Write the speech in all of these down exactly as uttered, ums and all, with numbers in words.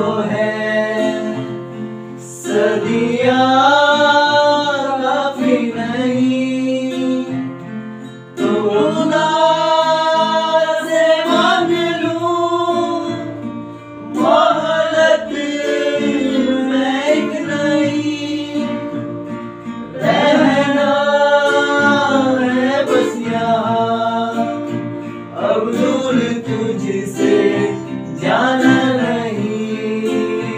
है सदियाँ काफी नहीं, तो खुदा से मांग लूं मोहलत में एक नहीं। रहना है बस यहाँ, अब दूर तुझसे जाना नहीं।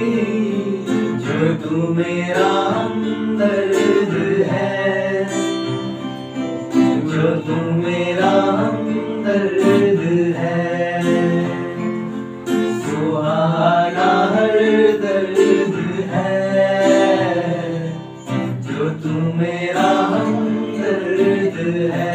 जो तू मेरा हमदर्द है, जो तू मेरा हमदर्द है, सुहाना हर दर्द है। जो तू मेरा हमदर्द है।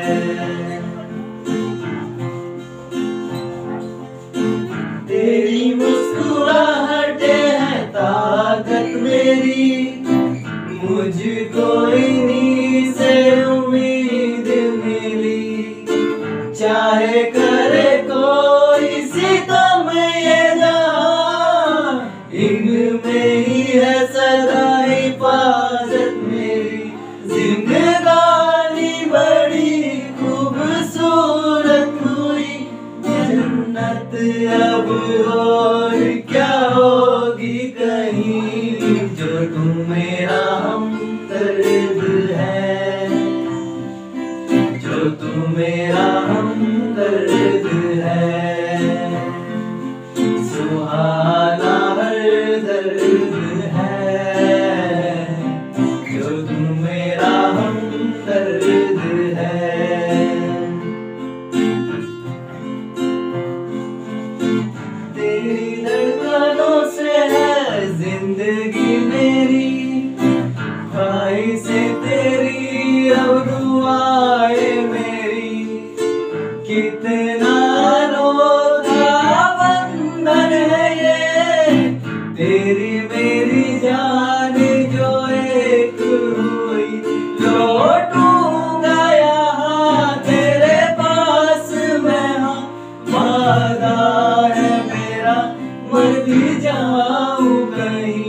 तेरी मुस्कुराहटे है ताकत मेरी, मुझको इन्हीं से उम्मीद मिली। चाहे करे कोई सितम ये जहां, इनमें ही है सदा हिफाजत मेरी। जिंदगानी बड़ी खूबसूरत हुई, जन्नत अब और क्या होगी कहीं। जो तू मेरा हमदर्द है, जो तू मेरा हमदर्द है, सुहाना हर दर्द है। जो तू मेरा हमदर्द है। तेरी धड़कनों से है जिंदगी मेरी, ख्वाहिशें तेरी अब दुआएं मेरी। कितना अनोखा बंधन है ये, तेरी मेरी जान जो एक हुई। लौटूंगा यहाँ तेरे पास मैं, हाँ वादा है मेरा, मर भी जाऊं कहीं।